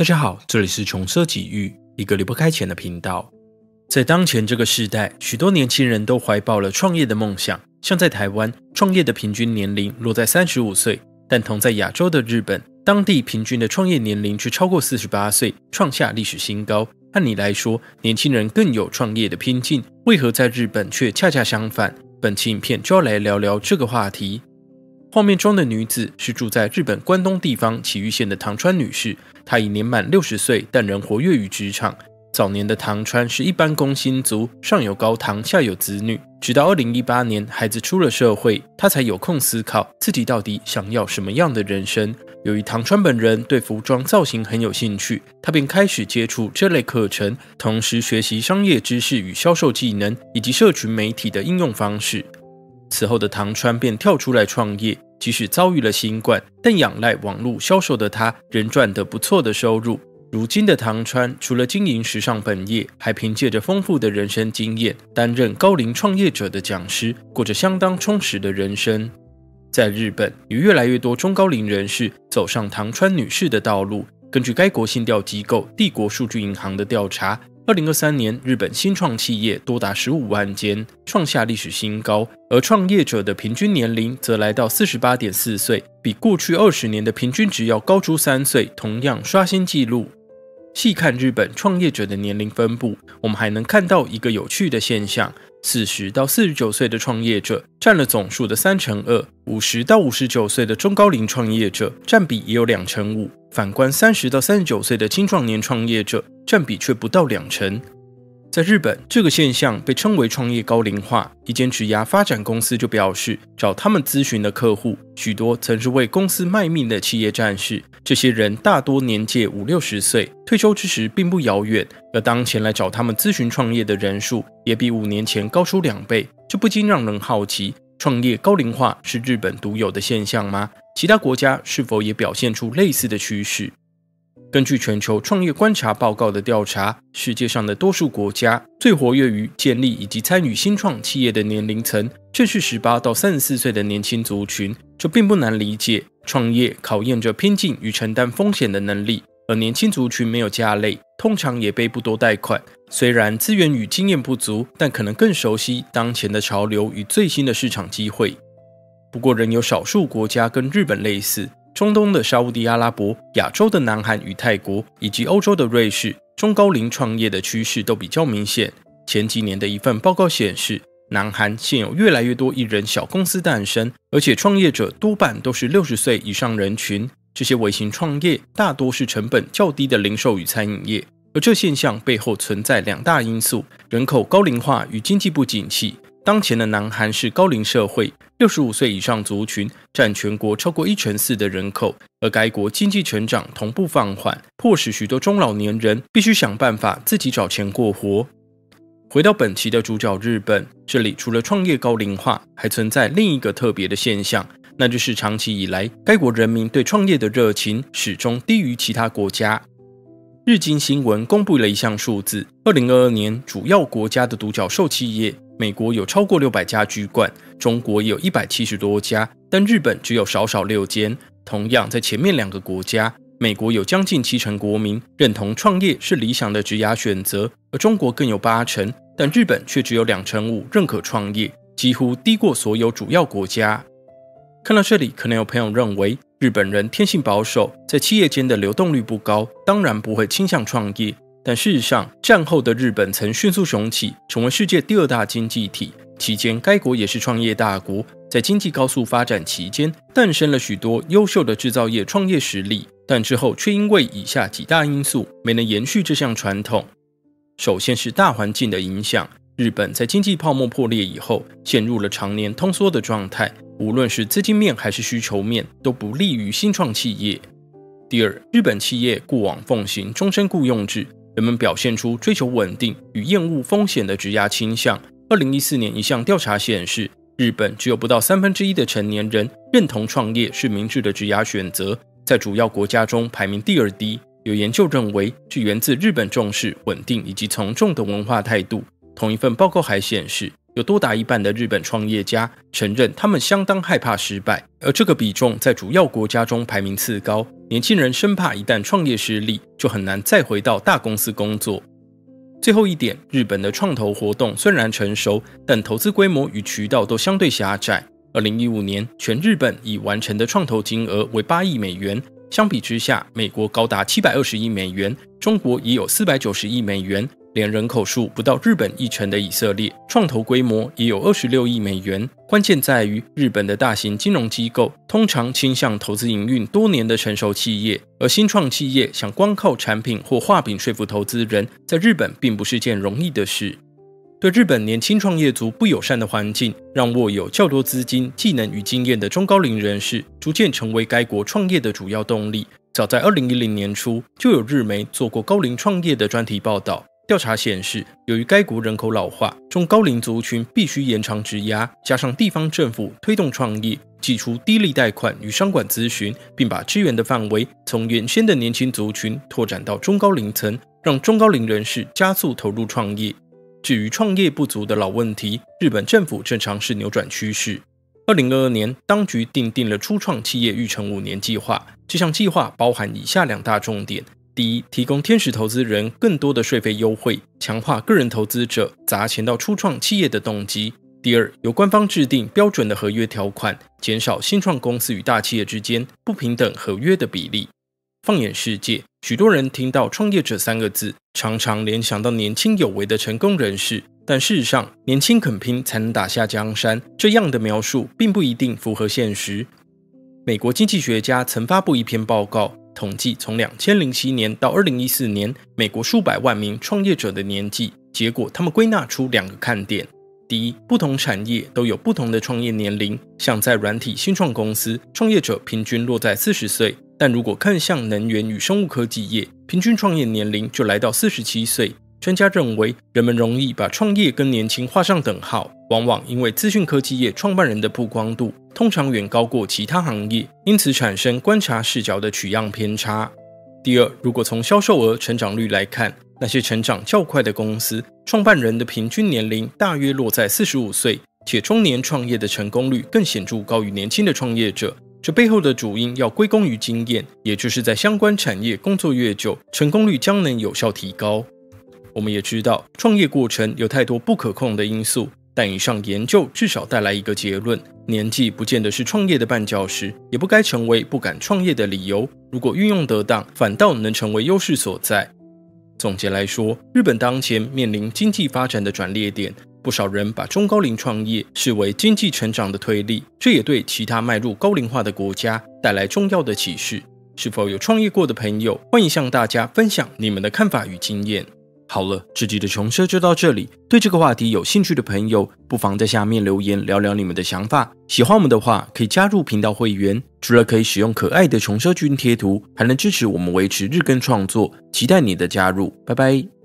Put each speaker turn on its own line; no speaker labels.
大家好，这里是穷奢极欲，一个离不开钱的频道。在当前这个时代，许多年轻人都怀抱了创业的梦想。像在台湾，创业的平均年龄落在35岁，但同在亚洲的日本，当地平均的创业年龄却超过48岁，创下历史新高。按理来说，年轻人更有创业的拼劲，为何在日本却恰恰相反？本期影片就要来聊聊这个话题。画面中的女子是住在日本关东地方埼玉县的唐川女士，她已年满60岁，但仍活跃于职场。早年的唐川是一般工薪族，上有高堂，下有子女。直到2018年，孩子出了社会，她才有空思考自己到底想要什么样的人生。由于唐川本人对服装造型很有兴趣，她便开始接触这类课程，同时学习商业知识与销售技能，以及社群媒体的应用方式。此后的唐川便跳出来创业，即使遭遇了新冠，但仰赖网络销售的他仍赚得不错的收入。如今的唐川除了经营时尚本业，还凭借着丰富的人生经验，担任高龄创业者的讲师，过着相当充实的人生。在日本，有越来越多中高龄人士走上唐川女士的道路。根据该国信调机构帝国数据银行的调查，2023年日本新创企业多达15万间，创下历史新高，而创业者的平均年龄则来到48.4岁，比过去20年的平均值要高出3岁，同样刷新纪录。细看日本创业者的年龄分布，我们还能看到一个有趣的现象：40到49岁的创业者占了总数的2/3，50到59岁的中高龄创业者占比也有2/5，反观30到39岁的青壮年创业者占比却不到2%。在日本，这个现象被称为创业高龄化。一间职涯发展公司就表示，找他们咨询的客户许多曾是为公司卖命的企业战士，这些人大多年届50-60岁，退休之时并不遥远。而当前来找他们咨询创业的人数也比5年前高出2倍，这不禁让人好奇，创业高龄化是日本独有的现象吗？其他国家是否也表现出类似的趋势？根据全球创业观察报告的调查，世界上的多数国家最活跃于建立以及参与新创企业的年龄层正是18到34岁的年轻族群。这并不难理解，创业考验着拼劲与承担风险的能力，而年轻族群没有家累，通常也背不多贷款。虽然资源与经验不足，但可能更熟悉当前的潮流与最新的市场机会。不过仍有少数国家跟日本类似，中东的沙烏地阿拉伯、亚洲的南韩与泰国，以及欧洲的瑞士，中高龄创业的趋势都比较明显。前几年的一份报告显示，南韩现有越来越多一人小公司诞生，而且创业者多半都是60岁以上人群。这些微型创业大多是成本较低的零售与餐饮业，而这现象背后存在2大因素：人口高龄化与经济不景气。当前的南韩是高龄社会，65岁以上族群占全国超过1/4的人口，而该国经济成长同步放缓，迫使许多中老年人必须想办法自己找钱过活。回到本期的主角日本，这里除了创业高龄化，还存在另一个特别的现象，那就是长期以来该国人民对创业的热情始终低于其他国家。日经新闻公布了一项数字，2022年主要国家的独角兽企业，美国有超过600家居冠，中国也有170多家，但日本只有少6间。同样在前面2个国家，美国有将近70%国民认同创业是理想的职涯选择，而中国更有80%，但日本却只有2%5%认可创业，几乎低过所有主要国家。看到这里，可能有朋友认为日本人天性保守，在企业间的流动率不高，当然不会倾向创业。但事实上，战后的日本曾迅速雄起，成为世界第2大经济体。期间，该国也是创业大国，在经济高速发展期间，诞生了许多优秀的制造业创业实力，但之后却因为以下几大因素没能延续这项传统。首先是大环境的影响，日本在经济泡沫破裂以后，陷入了常年通缩的状态，无论是资金面还是需求面，都不利于新创企业。第二，日本企业过往奉行终身雇用制，人们表现出追求稳定与厌恶风险的职涯倾向。2014年一项调查显示，日本只有不到1/3的成年人认同创业是明智的职涯选择，在主要国家中排名第2低。有研究认为，这源自日本重视稳定以及从众的文化态度。同一份报告还显示，有多达1半的日本创业家承认他们相当害怕失败，而这个比重在主要国家中排名次高。 年轻人生怕一旦创业失利，就很难再回到大公司工作。最后一点，日本的创投活动虽然成熟，但投资规模与渠道都相对狭窄。2015年，全日本已完成的创投金额为8亿美元，相比之下，美国高达720亿美元，中国也有490亿美元，连人口数不到日本1成的以色列，创投规模也有26亿美元。关键在于，日本的大型金融机构通常倾向投资营运多年的成熟企业，而新创企业想光靠产品或画饼说服投资人，在日本并不是件容易的事。对日本年轻创业族不友善的环境，让握有较多资金、技能与经验的中高龄人士逐渐成为该国创业的主要动力。早在2010年初，就有日媒做过高龄创业的专题报道。调查显示，由于该国人口老化，中高龄族群必须延长职涯，加上地方政府推动创业，祭出低利贷款与商管咨询，并把支援的范围从原先的年轻族群拓展到中高龄层，让中高龄人士加速投入创业。至于创业不足的老问题，日本政府正尝试扭转趋势。2022年，当局订定了初创企业育成5年计划，这项计划包含以下2大重点。第一，提供天使投资人更多的税费优惠，强化个人投资者砸钱到初创企业的动机。第二，由官方制定标准的合约条款，减少新创公司与大企业之间不平等合约的比例。放眼世界，许多人听到创业者3个字，常常联想到年轻有为的成功人士，但事实上，年轻肯拼才能打下江山，这样的描述并不一定符合现实。美国经济学家曾发布一篇报告，统计从2007年到2014年，美国数百万名创业者的年纪，结果他们归纳出2个看点。第一，不同产业都有不同的创业年龄，像在软体新创公司，创业者平均落在40岁，但如果看向能源与生物科技业，平均创业年龄就来到47岁。专家认为，人们容易把创业跟年轻画上等号，往往因为资讯科技业创办人的曝光度通常远高过其他行业，因此产生观察视角的取样偏差。第二，如果从销售额成长率来看，那些成长较快的公司，创办人的平均年龄大约落在45岁，且中年创业的成功率更显著高于年轻的创业者。这背后的主因要归功于经验，也就是在相关产业工作越久，成功率将能有效提高。我们也知道，创业过程有太多不可控的因素，但以上研究至少带来一个结论：年纪不见得是创业的绊脚石，也不该成为不敢创业的理由。如果运用得当，反倒能成为优势所在。总结来说，日本当前面临经济发展的转捩点，不少人把中高龄创业视为经济成长的推力，这也对其他迈入高龄化的国家带来重要的启示。是否有创业过的朋友，欢迎向大家分享你们的看法与经验。好了，这集的穷奢就到这里。对这个话题有兴趣的朋友，不妨在下面留言聊聊你们的想法。喜欢我们的话，可以加入频道会员，除了可以使用可爱的穷奢君贴图，还能支持我们维持日更创作。期待你的加入，拜拜。